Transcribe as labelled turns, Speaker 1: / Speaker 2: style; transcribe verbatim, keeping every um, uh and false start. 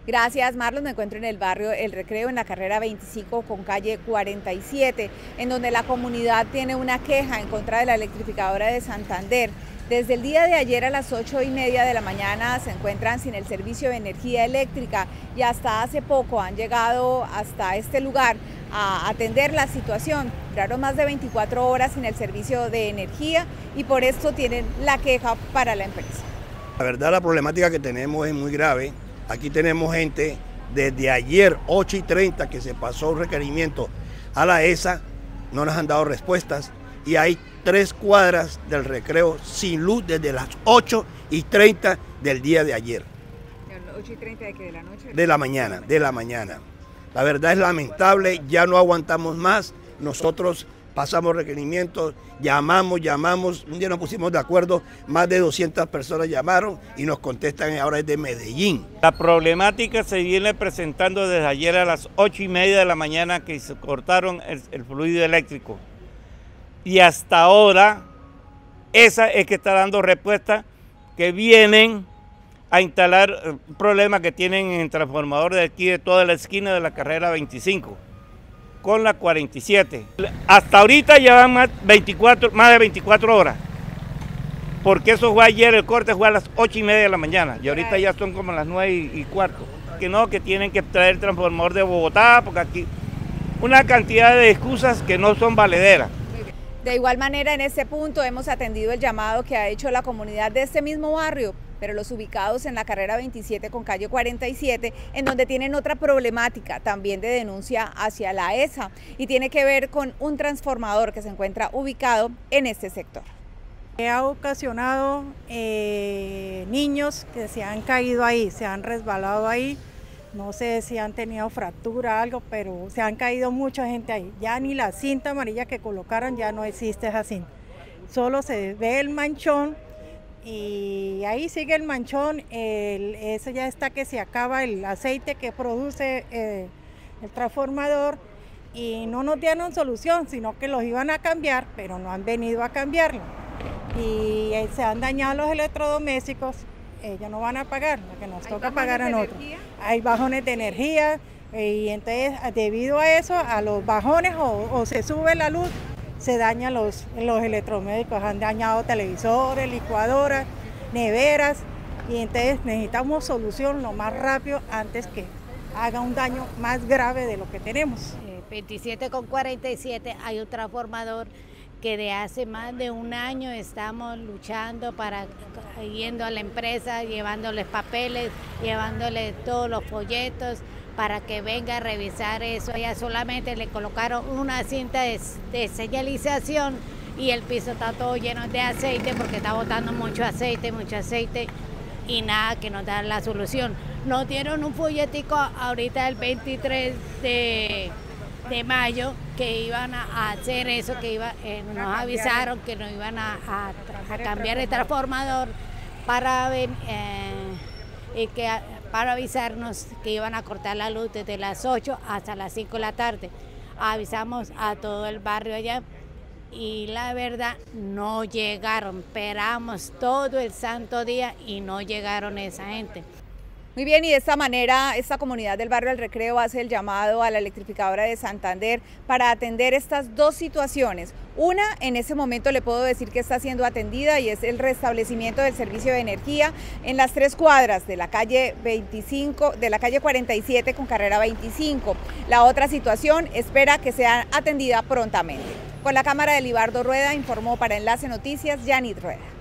Speaker 1: Gracias, Marlon. Me encuentro en el barrio El Recreo, en la carrera veinticinco con calle cuarenta y siete, en donde la comunidad tiene una queja en contra de la electrificadora de Santander. Desde el día de ayer a las ocho y media de la mañana se encuentran sin el servicio de energía eléctrica y hasta hace poco han llegado hasta este lugar a atender la situación. Duraron más de veinticuatro horas sin el servicio de energía y por esto tienen la queja para la empresa.
Speaker 2: La verdad, la problemática que tenemos es muy grave. Aquí tenemos gente desde ayer ocho y treinta que se pasó un requerimiento a la E S A, no nos han dado respuestas y hay tres cuadras del Recreo sin luz desde las ocho y treinta del día de ayer.
Speaker 1: ¿ocho y treinta de qué? ¿De la noche?
Speaker 2: De la mañana, de la mañana. La verdad es lamentable, ya no aguantamos más, nosotros pasamos requerimientos, llamamos, llamamos, un día nos pusimos de acuerdo, más de doscientas personas llamaron y nos contestan ahora es de Medellín.
Speaker 3: La problemática se viene presentando desde ayer a las ocho y media de la mañana que se cortaron el, el fluido eléctrico. Y hasta ahora, esa es que está dando respuesta, que vienen a instalar un problema que tienen en el transformador de aquí de toda la esquina de la carrera veinticinco. Con la cuarenta y siete. Hasta ahorita ya van más, veinticuatro, más de veinticuatro horas, porque eso fue ayer, el corte fue a las ocho y media de la mañana, y ahorita ya son como las nueve y cuarto. Que no, que tienen que traer el transformador de Bogotá, porque aquí una cantidad de excusas que no son valederas.
Speaker 1: De igual manera, en este punto hemos atendido el llamado que ha hecho la comunidad de este mismo barrio, pero los ubicados en la carrera veintisiete con calle cuarenta y siete, en donde tienen otra problemática también de denuncia hacia la E S A y tiene que ver con un transformador que se encuentra ubicado en este sector.
Speaker 4: Ha ocasionado eh, niños que se han caído ahí, se han resbalado ahí, no sé si han tenido fractura o algo, pero se han caído mucha gente ahí. Ya ni la cinta amarilla que colocaron ya no existe esa cinta, solo se ve el manchón. Y ahí sigue el manchón, el, eso ya está que se acaba el aceite que produce eh, el transformador y no nos dieron solución, sino que los iban a cambiar, pero no han venido a cambiarlo. Y eh, se han dañado los electrodomésticos, ellos no van a pagar, lo que nos toca pagar a nosotros. Hay bajones de energía eh, y entonces debido a eso, a los bajones o, o se sube la luz, se dañan los, los electrodomésticos, han dañado televisores, licuadoras, neveras y entonces necesitamos solución lo más rápido antes que haga un daño más grave de lo que tenemos.
Speaker 5: veintisiete con cuarenta y siete hay un transformador que de hace más de un año estamos luchando para, yendo a la empresa, llevándoles papeles, llevándoles todos los folletos, para que venga a revisar eso. Ya solamente le colocaron una cinta de, de señalización y el piso está todo lleno de aceite porque está botando mucho aceite, mucho aceite y nada que nos da la solución. Nos dieron un folletico ahorita el veintitrés de mayo que iban a hacer eso, que iba, eh, nos avisaron que nos iban a, a, a cambiar el transformador para ver eh, y que para avisarnos que iban a cortar la luz desde las ocho hasta las cinco de la tarde. Avisamos a todo el barrio allá y la verdad no llegaron, esperamos todo el santo día y no llegaron esa gente.
Speaker 1: Muy bien, y de esta manera esta comunidad del barrio El Recreo hace el llamado a la electrificadora de Santander para atender estas dos situaciones. Una, en ese momento le puedo decir que está siendo atendida y es el restablecimiento del servicio de energía en las tres cuadras de la calle veinticinco, de la calle cuarenta y siete con carrera veinticinco. La otra situación espera que sea atendida prontamente. Con la cámara de Libardo Rueda informó para Enlace Noticias, Yanit Rueda.